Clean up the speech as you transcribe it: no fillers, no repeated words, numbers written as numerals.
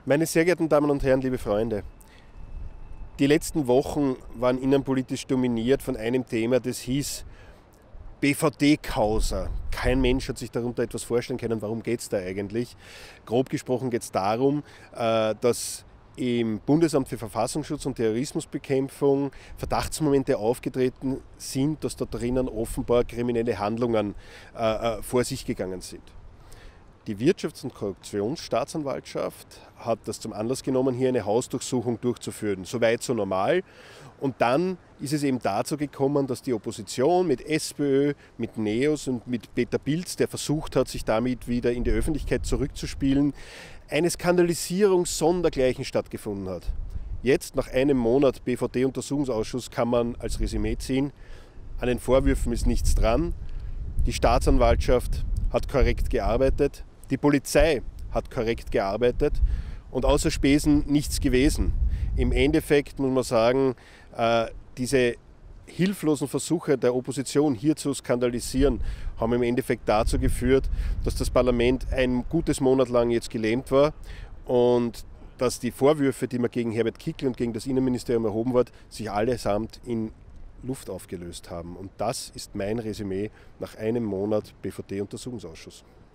Meine sehr geehrten Damen und Herren, liebe Freunde, die letzten Wochen waren innenpolitisch dominiert von einem Thema, das hieß BVD-Causa. Kein Mensch hat sich darunter etwas vorstellen können, warum geht es da eigentlich. Grob gesprochen geht es darum, dass im Bundesamt für Verfassungsschutz und Terrorismusbekämpfung Verdachtsmomente aufgetreten sind, dass da drinnen offenbar kriminelle Handlungen vor sich gegangen sind. Die Wirtschafts- und Korruptionsstaatsanwaltschaft hat das zum Anlass genommen, hier eine Hausdurchsuchung durchzuführen. Soweit so normal. Und dann ist es eben dazu gekommen, dass die Opposition mit SPÖ, mit NEOS und mit Peter Pilz, der versucht hat, sich damit wieder in die Öffentlichkeit zurückzuspielen, eine Skandalisierung sondergleichen stattgefunden hat. Jetzt, nach einem Monat BVD-Untersuchungsausschuss, kann man als Resümee ziehen, an den Vorwürfen ist nichts dran. Die Staatsanwaltschaft hat korrekt gearbeitet. Die Polizei hat korrekt gearbeitet und außer Spesen nichts gewesen. Im Endeffekt muss man sagen, diese hilflosen Versuche der Opposition hier zu skandalisieren, haben im Endeffekt dazu geführt, dass das Parlament ein gutes Monat lang jetzt gelähmt war und dass die Vorwürfe, die man gegen Herbert Kickl und gegen das Innenministerium erhoben hat, sich allesamt in Luft aufgelöst haben. Und das ist mein Resümee nach einem Monat BVD-Untersuchungsausschuss.